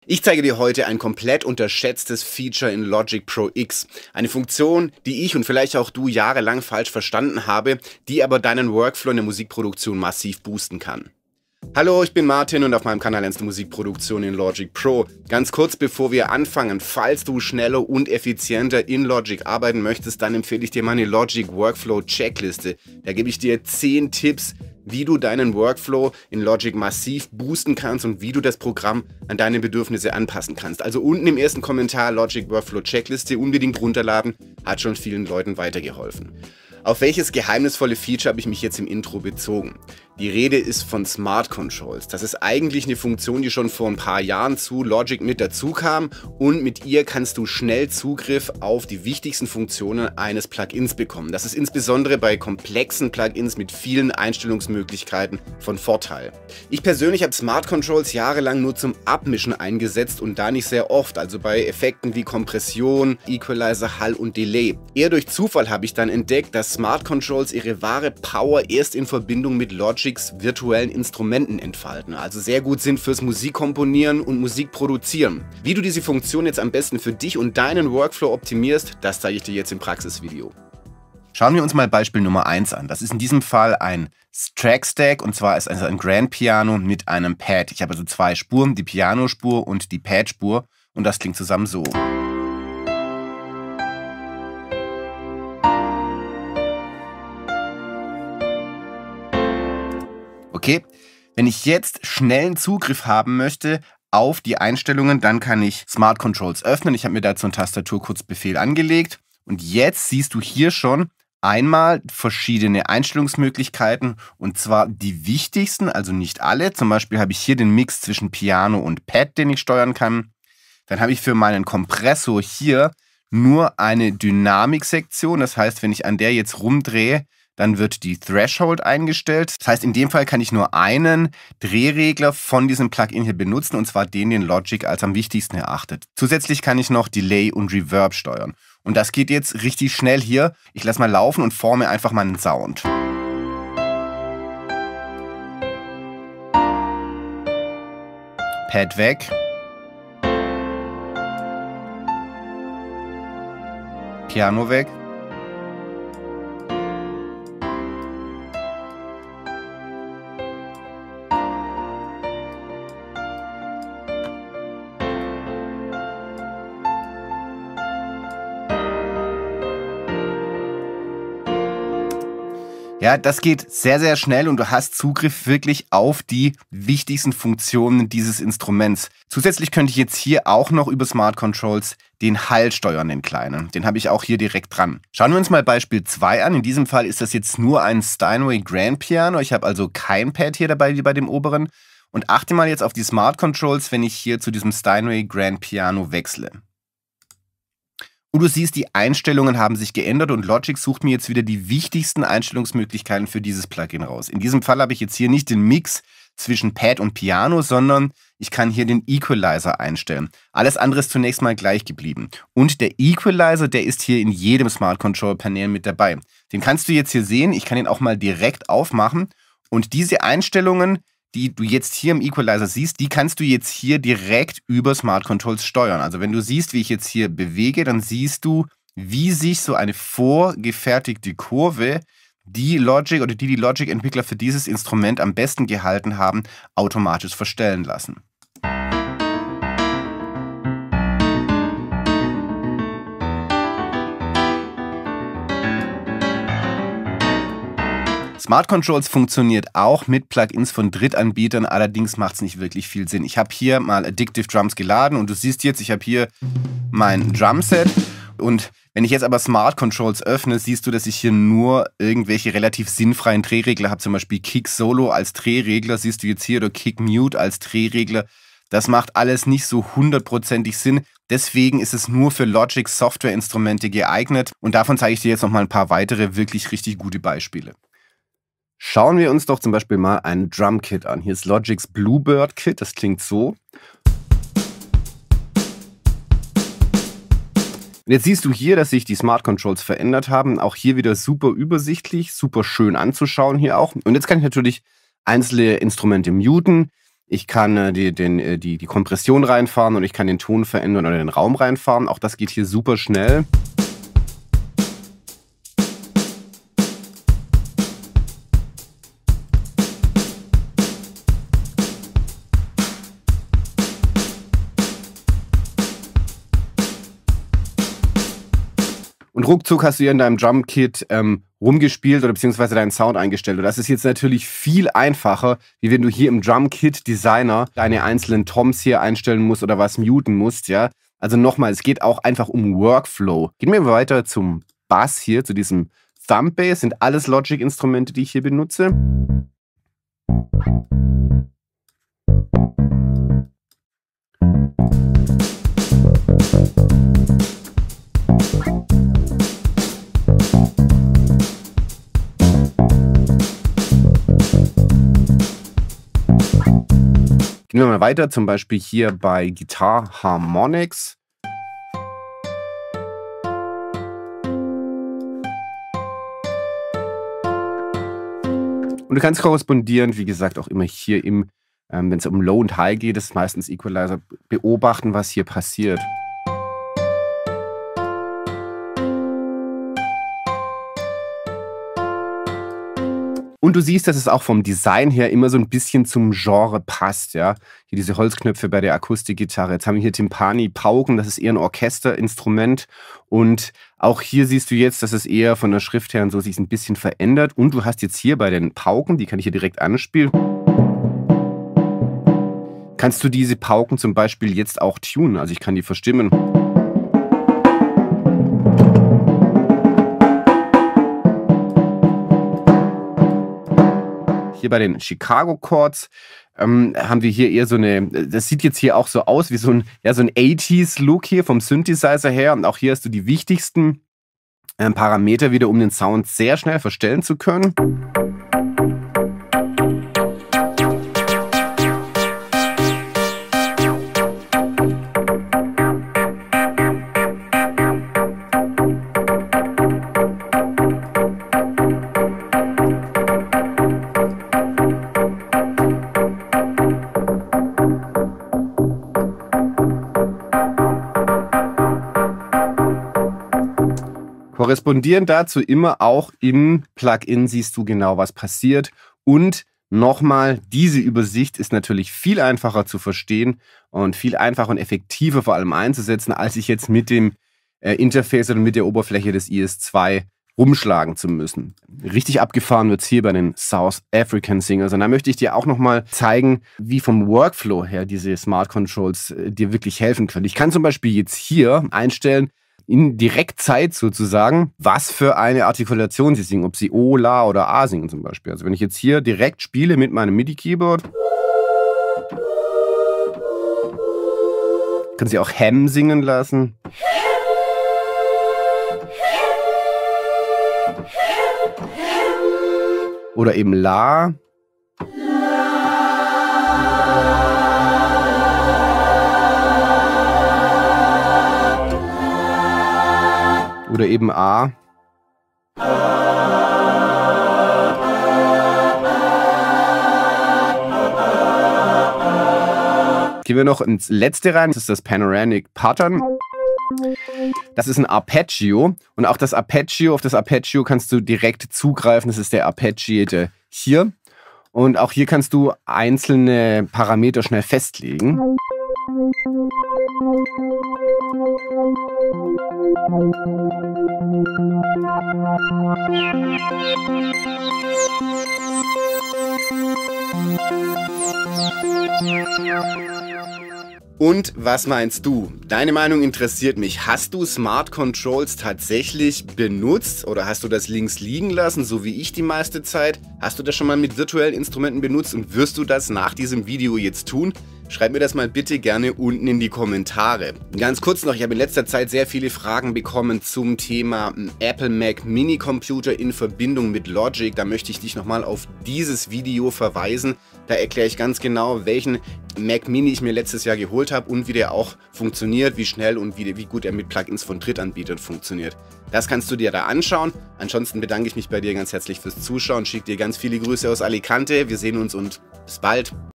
Ich zeige dir heute ein komplett unterschätztes Feature in Logic Pro X. Eine Funktion, die ich und vielleicht auch du jahrelang falsch verstanden habe, die aber deinen Workflow in der Musikproduktion massiv boosten kann. Hallo, ich bin Martin und auf meinem Kanal lernst du Musikproduktion in Logic Pro. Ganz kurz bevor wir anfangen, falls du schneller und effizienter in Logic arbeiten möchtest, dann empfehle ich dir meine Logic Workflow Checkliste. Da gebe ich dir 10 Tipps, wie du deinen Workflow in Logic massiv boosten kannst und wie du das Programm an deine Bedürfnisse anpassen kannst. Also unten im ersten Kommentar Logic Workflow Checkliste unbedingt runterladen, hat schon vielen Leuten weitergeholfen. Auf welches geheimnisvolle Feature habe ich mich jetzt im Intro bezogen? Die Rede ist von Smart Controls. Das ist eigentlich eine Funktion, die schon vor ein paar Jahren zu Logic mit dazu kam und mit ihr kannst du schnell Zugriff auf die wichtigsten Funktionen eines Plugins bekommen. Das ist insbesondere bei komplexen Plugins mit vielen Einstellungsmöglichkeiten von Vorteil. Ich persönlich habe Smart Controls jahrelang nur zum Abmischen eingesetzt und da nicht sehr oft, also bei Effekten wie Kompression, Equalizer, Hall und Delay. Eher durch Zufall habe ich dann entdeckt, dass Smart Controls ihre wahre Power erst in Verbindung mit Logics virtuellen Instrumenten entfalten, also sehr gut sind fürs Musikkomponieren und Musikproduzieren. Wie du diese Funktion jetzt am besten für dich und deinen Workflow optimierst, das zeige ich dir jetzt im Praxisvideo. Schauen wir uns mal Beispiel Nummer 1 an. Das ist in diesem Fall ein Trackstack und zwar ist es ein Grand Piano mit einem Pad. Ich habe also 2 Spuren, die Pianospur und die Pad-Spur und das klingt zusammen so. Okay, wenn ich jetzt schnellen Zugriff haben möchte auf die Einstellungen, dann kann ich Smart Controls öffnen. Ich habe mir dazu einen Tastaturkurzbefehl angelegt und jetzt siehst du hier schon einmal verschiedene Einstellungsmöglichkeiten und zwar die wichtigsten, also nicht alle. Zum Beispiel habe ich hier den Mix zwischen Piano und Pad, den ich steuern kann. Dann habe ich für meinen Kompressor hier nur eine Dynamik-Sektion. Das heißt, wenn ich an der jetzt rumdrehe, dann wird die Threshold eingestellt. Das heißt, in dem Fall kann ich nur einen Drehregler von diesem Plugin hier benutzen, und zwar den Logic als am wichtigsten erachtet. Zusätzlich kann ich noch Delay und Reverb steuern. Und das geht jetzt richtig schnell hier. Ich lasse mal laufen und forme einfach meinen Sound. Pad weg. Piano weg. Ja, das geht sehr, sehr schnell und du hast Zugriff wirklich auf die wichtigsten Funktionen dieses Instruments. Zusätzlich könnte ich jetzt hier auch noch über Smart Controls den Hall steuern, den kleinen. Den habe ich auch hier direkt dran. Schauen wir uns mal Beispiel 2 an. In diesem Fall ist das jetzt nur ein Steinway Grand Piano. Ich habe also kein Pad hier dabei wie bei dem oberen. Und achte mal jetzt auf die Smart Controls, wenn ich hier zu diesem Steinway Grand Piano wechsle. Und du siehst, die Einstellungen haben sich geändert und Logic sucht mir jetzt wieder die wichtigsten Einstellungsmöglichkeiten für dieses Plugin raus. In diesem Fall habe ich jetzt hier nicht den Mix zwischen Pad und Piano, sondern ich kann hier den Equalizer einstellen. Alles andere ist zunächst mal gleich geblieben. Und der Equalizer, der ist hier in jedem Smart Control Panel mit dabei. Den kannst du jetzt hier sehen. Ich kann ihn auch mal direkt aufmachen. Und diese Einstellungen, die du jetzt hier im Equalizer siehst, die kannst du jetzt hier direkt über Smart Controls steuern. Also wenn du siehst, wie ich jetzt hier bewege, dann siehst du, wie sich so eine vorgefertigte Kurve, die Logic-Entwickler für dieses Instrument am besten gehalten haben, automatisch verstellen lassen. Smart Controls funktioniert auch mit Plugins von Drittanbietern, allerdings macht es nicht wirklich viel Sinn. Ich habe hier mal Addictive Drums geladen und du siehst jetzt, ich habe hier mein Drumset und wenn ich jetzt aber Smart Controls öffne, siehst du, dass ich hier nur irgendwelche relativ sinnfreien Drehregler habe, zum Beispiel Kick Solo als Drehregler, siehst du jetzt hier, oder Kick Mute als Drehregler. Das macht alles nicht so hundertprozentig Sinn. Deswegen ist es nur für Logic Softwareinstrumente geeignet und davon zeige ich dir jetzt noch mal ein paar weitere wirklich richtig gute Beispiele. Schauen wir uns doch zum Beispiel mal ein Drum-Kit an. Hier ist Logics Bluebird Kit, das klingt so. Und jetzt siehst du hier, dass sich die Smart Controls verändert haben. Auch hier wieder super übersichtlich, super schön anzuschauen hier auch. Und jetzt kann ich natürlich einzelne Instrumente muten. Ich kann die Kompression reinfahren und ich kann den Ton verändern oder den Raum reinfahren. Auch das geht hier super schnell. Und ruckzuck hast du hier in deinem Drumkit rumgespielt oder beziehungsweise deinen Sound eingestellt. Und das ist jetzt natürlich viel einfacher, wie wenn du hier im Drumkit Designer deine einzelnen Toms hier einstellen musst oder was muten musst, ja. Also nochmal, es geht auch einfach um Workflow. Gehen wir weiter zum Bass hier, zu diesem Thumb Bass. Sind alles Logic-Instrumente, die ich hier benutze. Gehen wir mal weiter, zum Beispiel hier bei Guitar Harmonics. Und du kannst korrespondierend, wie gesagt, auch immer hier wenn es um Low und High geht, ist meistens Equalizer, beobachten, was hier passiert. Und du siehst, dass es auch vom Design her immer so ein bisschen zum Genre passt, ja. Hier diese Holzknöpfe bei der Akustikgitarre. Jetzt haben wir hier Timpani, Pauken, das ist eher ein Orchesterinstrument. Und auch hier siehst du jetzt, dass es eher von der Schrift her und so sich ein bisschen verändert. Und du hast jetzt hier bei den Pauken, die kann ich hier direkt anspielen. Kannst du diese Pauken zum Beispiel jetzt auch tunen? Also ich kann die verstimmen. Hier bei den Chicago Chords haben wir hier eher so das sieht jetzt hier auch so aus wie so ein 80s-Look hier vom Synthesizer her. Und auch hier hast du die wichtigsten Parameter wieder, um den Sound sehr schnell verstellen zu können. Korrespondierend dazu immer auch im Plugin siehst du genau, was passiert. Und nochmal, diese Übersicht ist natürlich viel einfacher zu verstehen und viel einfacher und effektiver vor allem einzusetzen, als ich jetzt mit dem Interface oder mit der Oberfläche des IS-2 rumschlagen zu müssen. Richtig abgefahren wird es hier bei den South African Singers. Und da möchte ich dir auch nochmal zeigen, wie vom Workflow her diese Smart Controls dir wirklich helfen können. Ich kann zum Beispiel jetzt hier einstellen, in Direktzeit sozusagen, was für eine Artikulation sie singen, ob sie O, La oder A singen zum Beispiel. Also wenn ich jetzt hier direkt spiele mit meinem MIDI-Keyboard, kann sie auch Hem singen lassen. Oder eben La. Oder eben A. Gehen wir noch ins letzte rein. Das ist das Panoramic Pattern. Das ist ein Arpeggio. Und auch auf das Arpeggio kannst du direkt zugreifen. Das ist der Arpeggiator hier. Und auch hier kannst du einzelne Parameter schnell festlegen. Und was meinst du? Deine Meinung interessiert mich. Hast du Smart Controls tatsächlich benutzt oder hast du das links liegen lassen, so wie ich die meiste Zeit? Hast du das schon mal mit virtuellen Instrumenten benutzt und wirst du das nach diesem Video jetzt tun? Schreib mir das mal bitte gerne unten in die Kommentare. Ganz kurz noch, ich habe in letzter Zeit sehr viele Fragen bekommen zum Thema Apple Mac Mini Computer in Verbindung mit Logic. Da möchte ich dich nochmal auf dieses Video verweisen. Da erkläre ich ganz genau, welchen Mac Mini ich mir letztes Jahr geholt habe und wie der auch funktioniert, wie schnell und wie gut er mit Plugins von Drittanbietern funktioniert. Das kannst du dir da anschauen. Ansonsten bedanke ich mich bei dir ganz herzlich fürs Zuschauen, schicke dir ganz viele Grüße aus Alicante. Wir sehen uns und bis bald.